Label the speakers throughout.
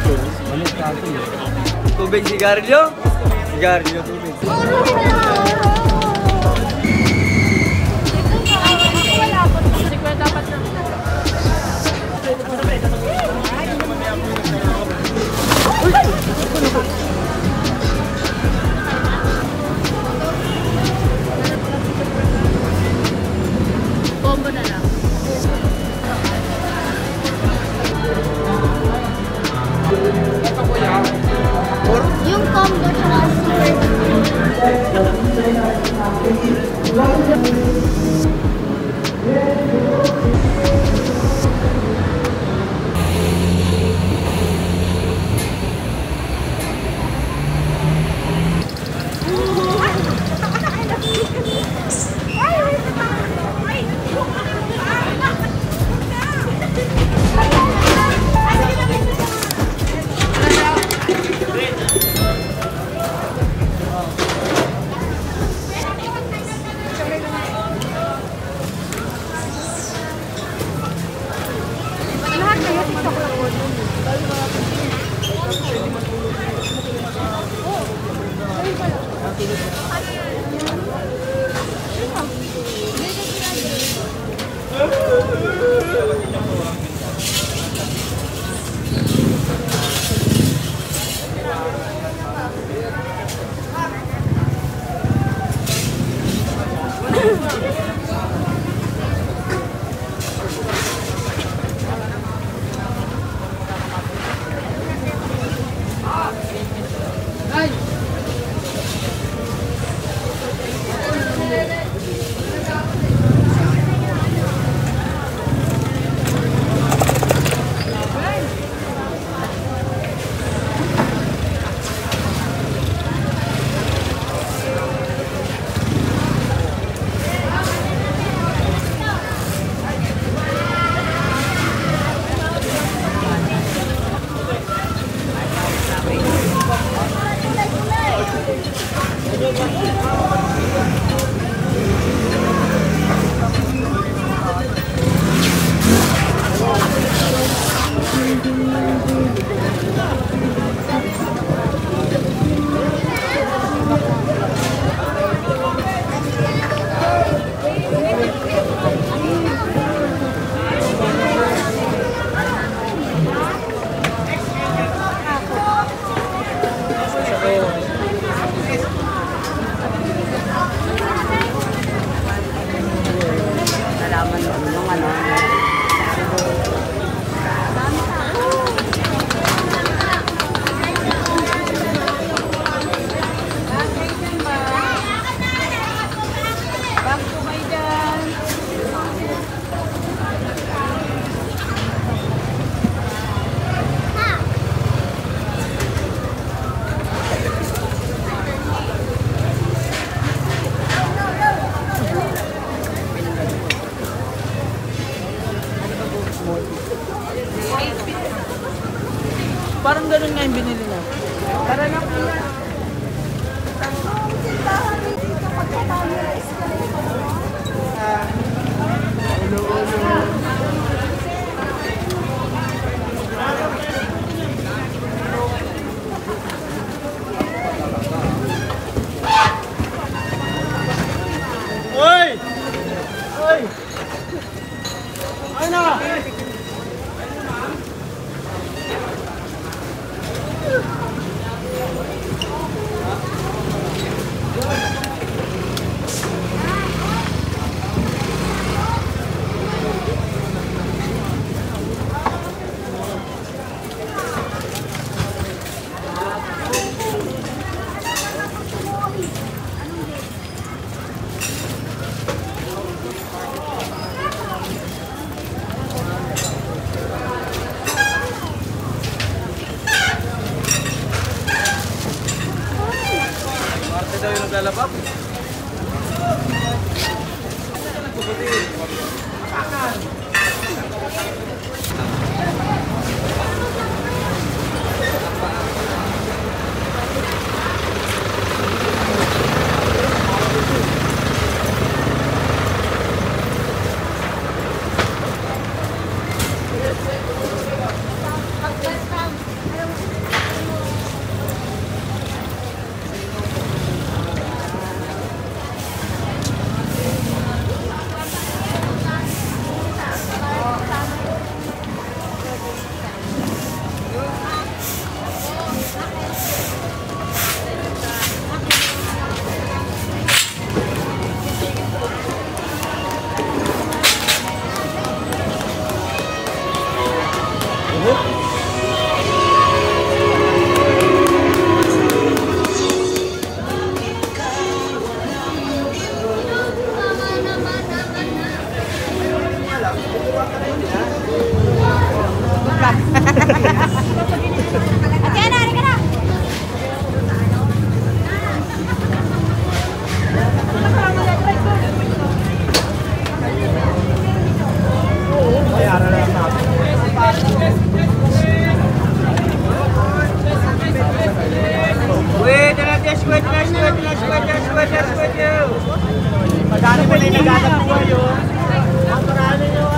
Speaker 1: Tubig, sigarilyo? Sigarilyo, tubig.
Speaker 2: Combo na lang. Yung combo sa super.
Speaker 3: Parang ganun nga yung binili na. Para na po na.
Speaker 1: Oy! Oy! Ay na!
Speaker 2: Ate Ana, halika na.
Speaker 1: Wait, Jess, wait. Madami pa na yung naghanap ko yun. Ang marami yung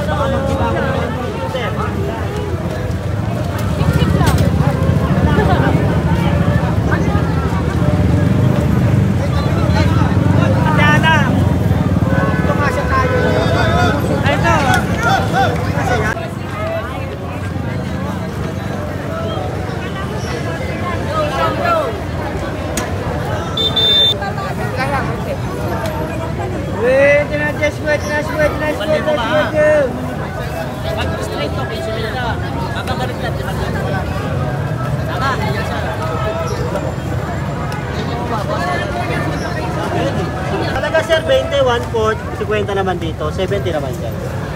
Speaker 4: Talaga sir, 21 port, 50 naman dito, 70 naman sir.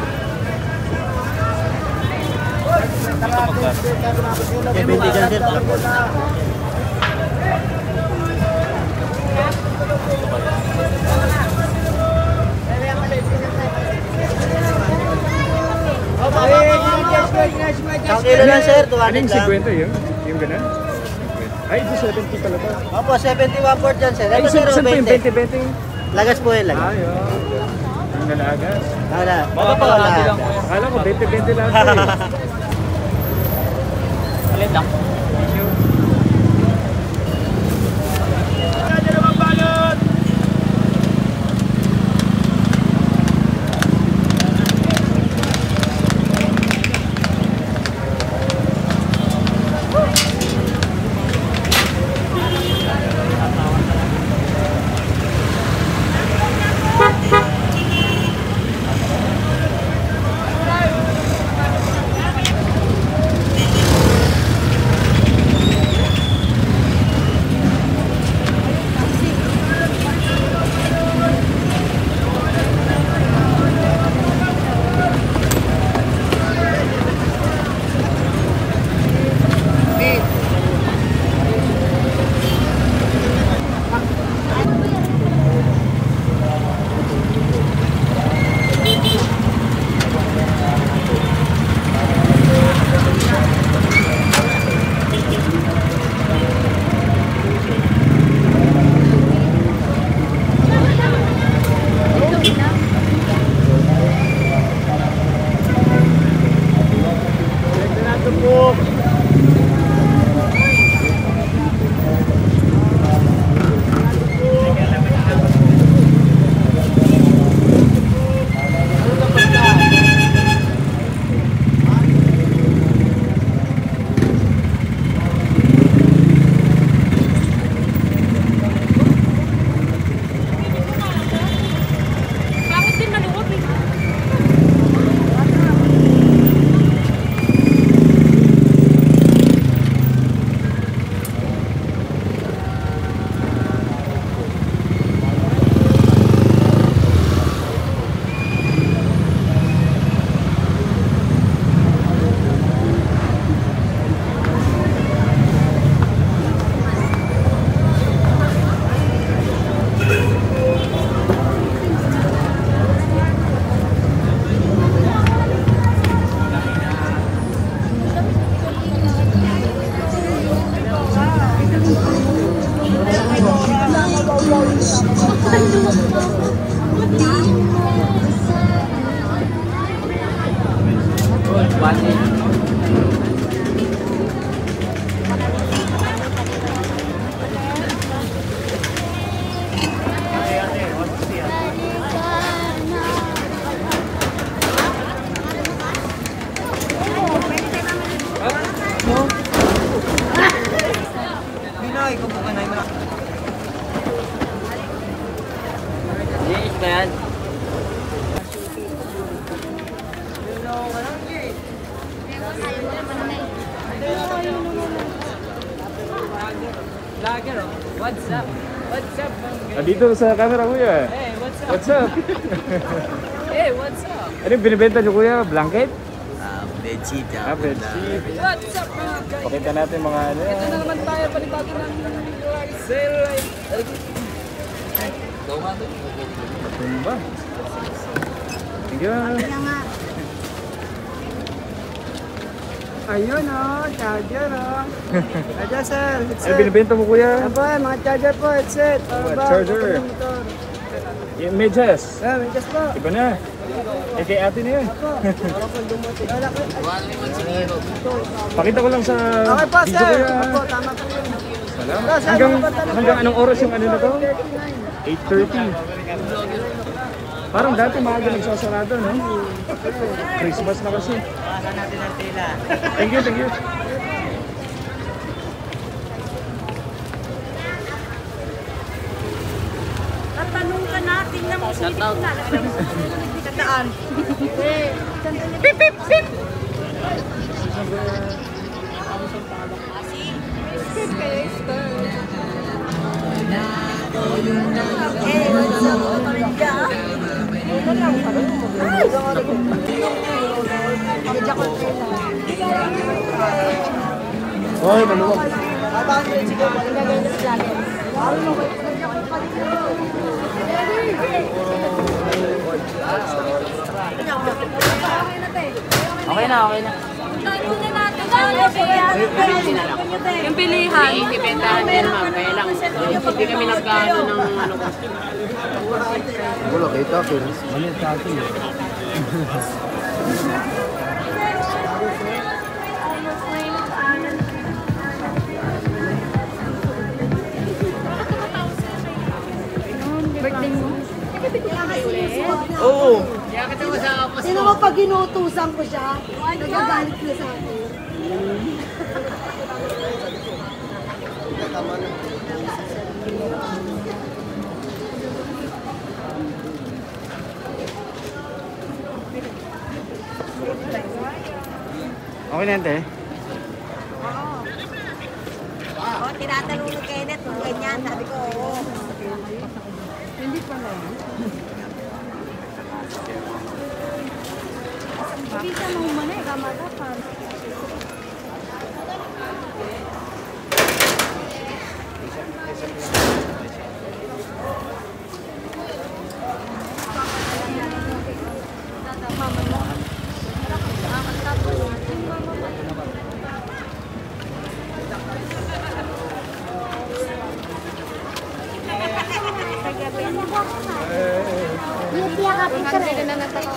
Speaker 4: Okay, 20 dyan sir. Ang kilo lang sir, 200 lang.
Speaker 5: Anong 50 yun? Yung ganun? Ay, ito 70 pala to.
Speaker 4: Opo, 71 port dyan sir.
Speaker 5: Ay,
Speaker 4: Ito sir,
Speaker 5: saan po yung
Speaker 4: 20.
Speaker 5: 20-20?
Speaker 4: Lagas po yun, lagas.
Speaker 5: Ay, oh. Yung nalagas.
Speaker 4: Wala. Ito po, lagas.
Speaker 5: Akala ko 20-20 lang ito eh.
Speaker 4: Alit lang.
Speaker 2: Ayaw naman na eh.
Speaker 3: Vlogger, oh. What's up? What's up, mga guys?
Speaker 5: Dito sa camera, kuya.
Speaker 3: Hey, what's up?
Speaker 5: What's up?
Speaker 3: Hey, what's up?
Speaker 5: Ano yung binibenta niyo, kuya? Blanket?
Speaker 4: Bedsheet.
Speaker 5: Bedsheet.
Speaker 3: What's up, mga guys?
Speaker 5: Pakita natin mga ano.
Speaker 3: Ito na naman tayo, panibago ng sale life. Daw nga to.
Speaker 5: Tumba. Thank you.
Speaker 1: Ayun oh, charger oh. Charger sir,
Speaker 5: Ano
Speaker 1: headset.
Speaker 5: binibenta mo, kuya?
Speaker 1: Aba, mga charger po, headset.
Speaker 5: Charger. Yung medyas.
Speaker 1: Medyas po.
Speaker 5: Iba na. Eh, kay ate na yun. Pakita ko lang sa
Speaker 1: Okay po
Speaker 5: video,
Speaker 1: sir.
Speaker 5: kuya.
Speaker 1: Opo, tama po yun.
Speaker 5: Salamat. Hanggang anong oras yung ano na to? 8:30. Parang dati maaga nagsasarado, no? Christmas na kasi.
Speaker 4: Baka natin ang tela.
Speaker 5: Thank you, thank you.
Speaker 2: Tatanong ka natin na mo
Speaker 3: Shout out.
Speaker 2: nagdaan.
Speaker 5: Hoy, maluwag.
Speaker 3: Okay na, okay na. Yung pilihan.
Speaker 6: Ibentahan din ma'am, kaya lang hindi kami nagkaano ng ano kasi.
Speaker 5: Wala kayo tapos. Mali sa atin.
Speaker 2: Birthday mo?
Speaker 5: Oo.
Speaker 6: Kaya kita mo sa kapos
Speaker 2: Sino mo pag inuutusan ko siya, nagagalit na sa akin.
Speaker 5: Okay na yan, te.
Speaker 2: Oo, tinatanong ni Kenneth kung ganyan. Sabi ko, oo.
Speaker 3: Hindi pala yan.
Speaker 2: Hindi siya mahumana eh, kamagapan. Hindi siya kapit ka rin.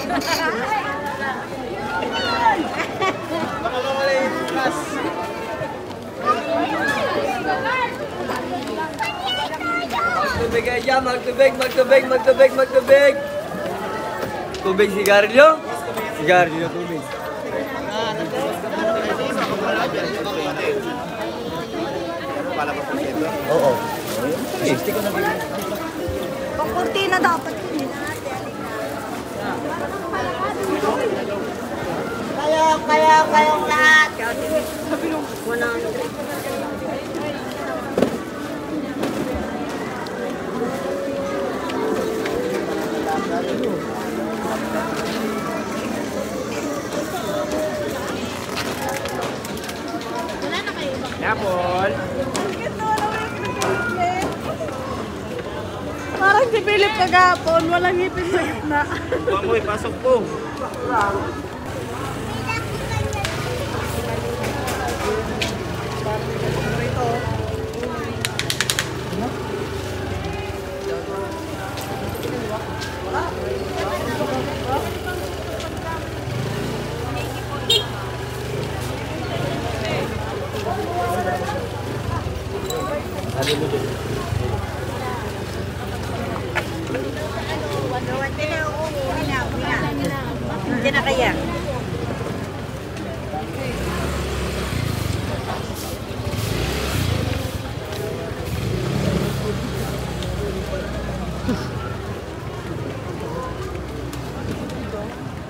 Speaker 7: Magtubig kayo dyan, magtubig, magtubig, magtubig, magtubig. Tubig, sigarilyo? Sigarilyo, tubig.
Speaker 5: Oo.
Speaker 2: Pagkunti na dapat yun. Kayong lahat.
Speaker 5: Yapol.
Speaker 3: Parang si Philip kagapon, walang ngipin sa gitna.
Speaker 5: Huwag mo, ipasok po.
Speaker 2: Hindi na kaya.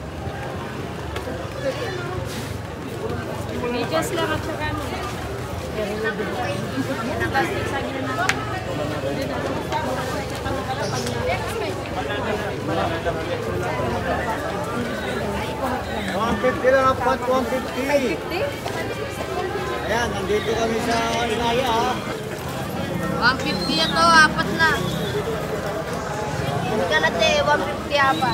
Speaker 3: Medyas lang at saka ano.
Speaker 1: $150 lang ang pot, $150. Ayan, nandito kami sa Inaya ha.
Speaker 2: 150 ito, apat na. Hindi ka natin, 150 apat.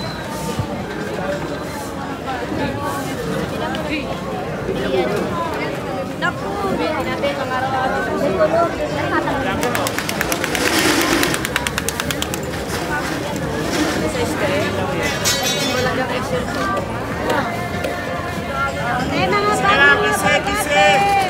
Speaker 2: Naku, hindi natin ang araw-araw.
Speaker 1: Kise.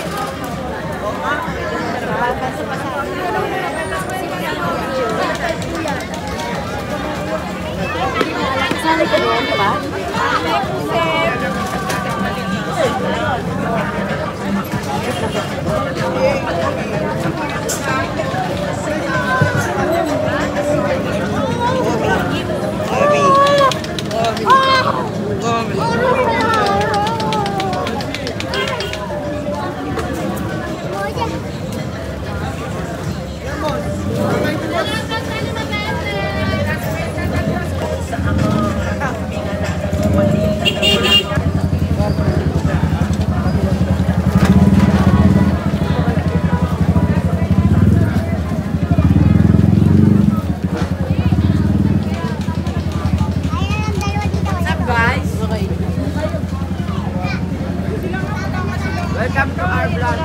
Speaker 1: Welcome to our vlog.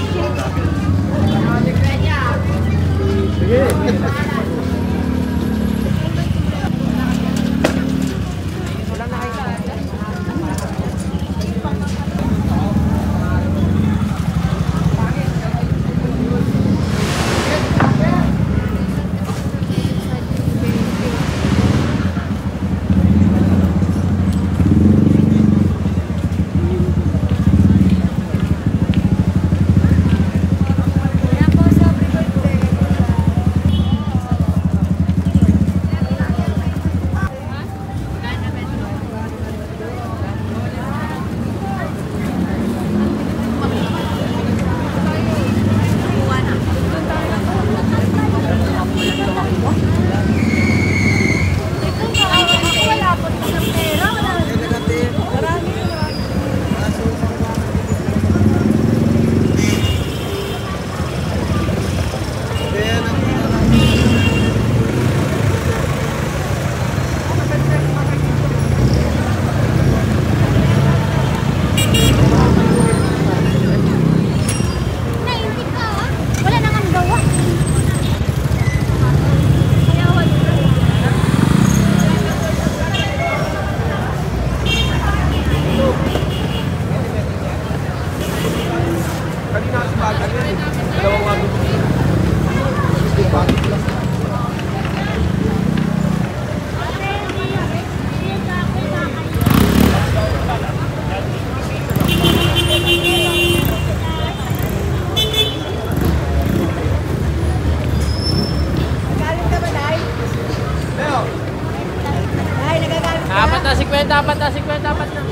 Speaker 6: Apat na 50, apat na.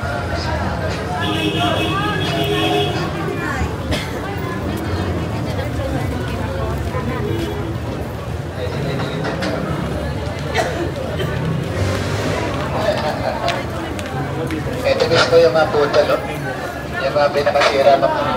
Speaker 8: Ito gusto yung mga puto, no? Yung mga pinakasira na po.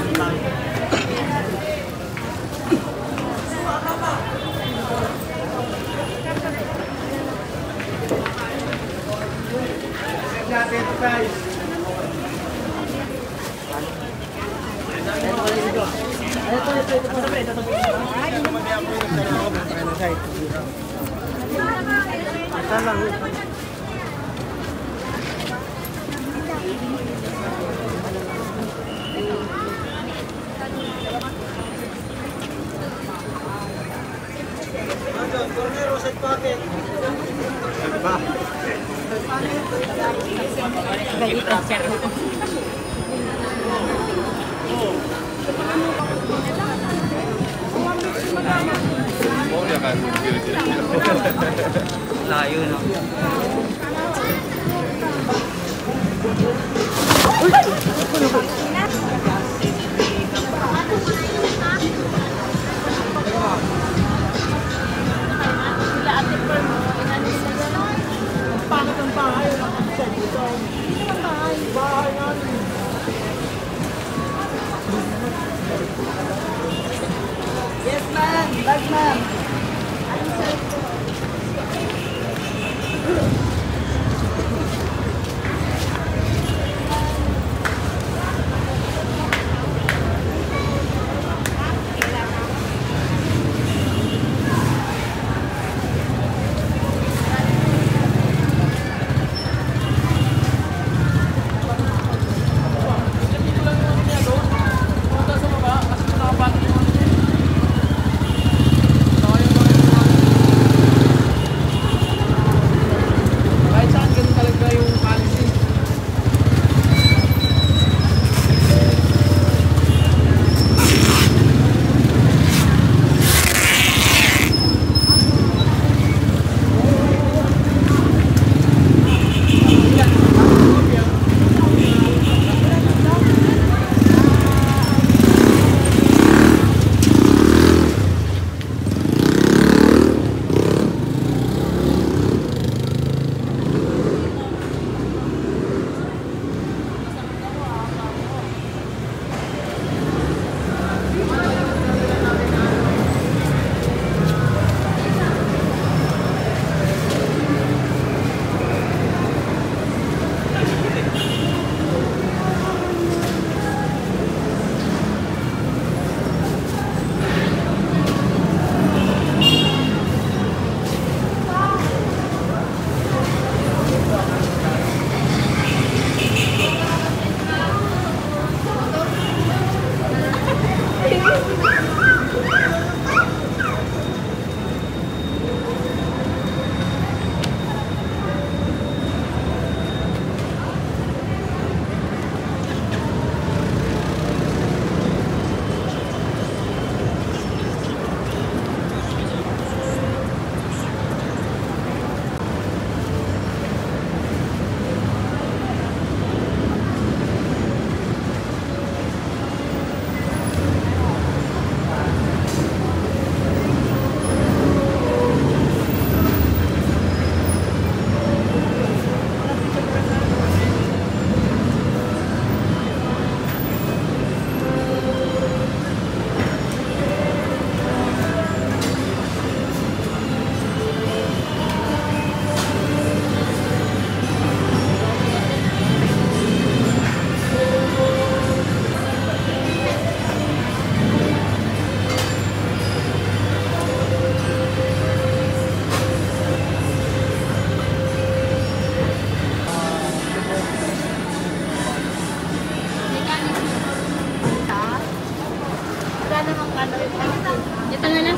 Speaker 7: Layo na.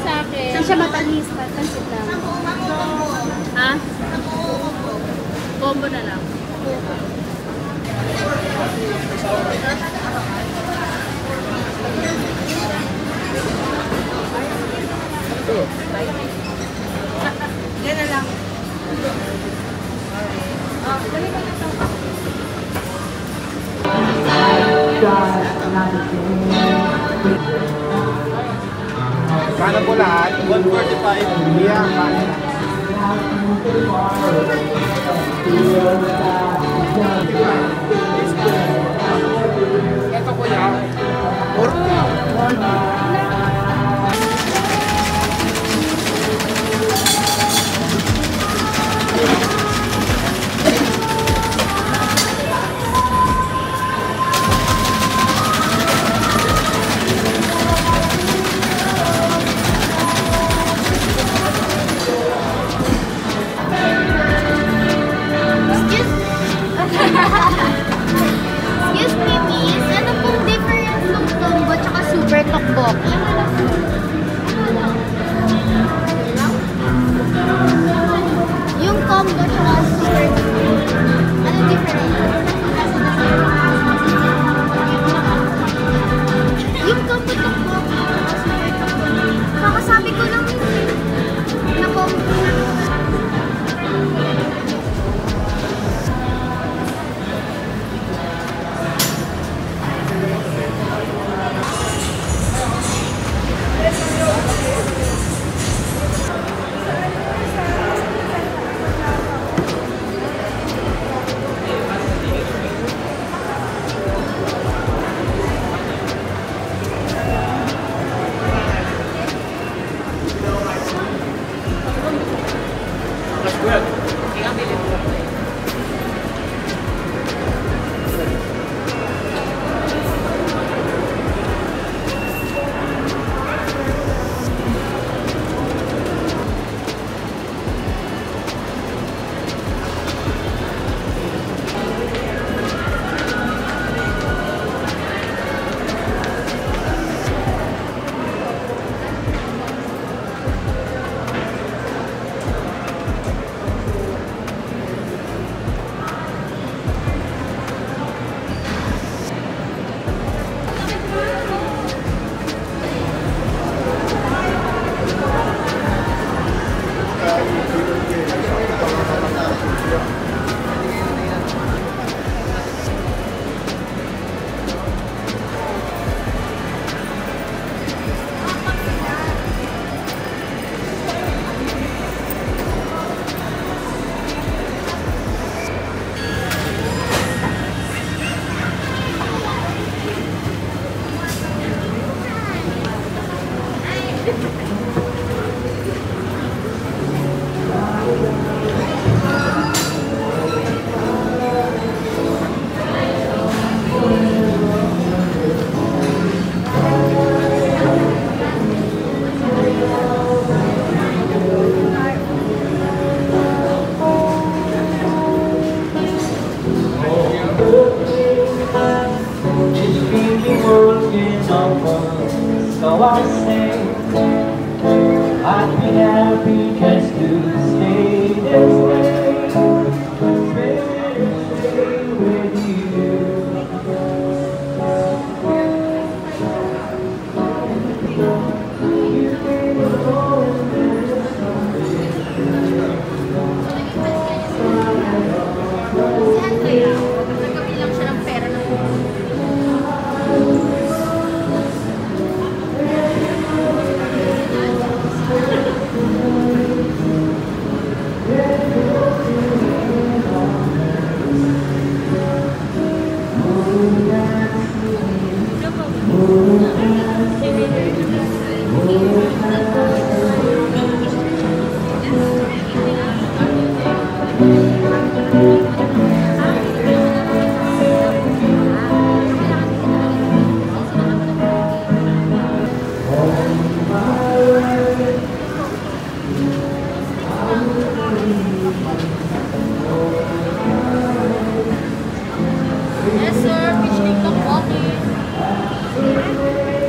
Speaker 3: sa akin.
Speaker 9: Hindi siya matamis, pansit lang.
Speaker 3: Ha? Combo na lang.
Speaker 2: Yan na lang.
Speaker 1: Kano po lahat? 145. Yeah, kano na. Ito po yan.
Speaker 9: Excuse me, miss. Ano pong difference ng combo tsaka super tokbok? Yung combo tsaka super tokbok. Ano difference? Yung combo tokbok tsaka super tokbok. Kakasabi ko lang na combo.
Speaker 10: So I say I'd be happy just to stay this way. Better stay with you. You've been alone
Speaker 9: Nagkabili lang siya ng pera ng
Speaker 3: Yes, sir. Fish cake ng walkie.